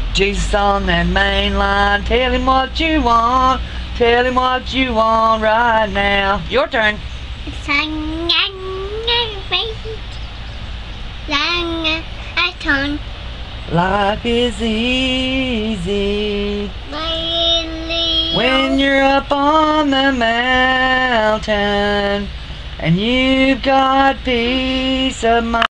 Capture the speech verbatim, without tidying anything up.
Jesus on that main line. Tell him what you want. Tell him what you want right now. Your turn. Life is easy when you're up on the mountain and you've got peace of mind.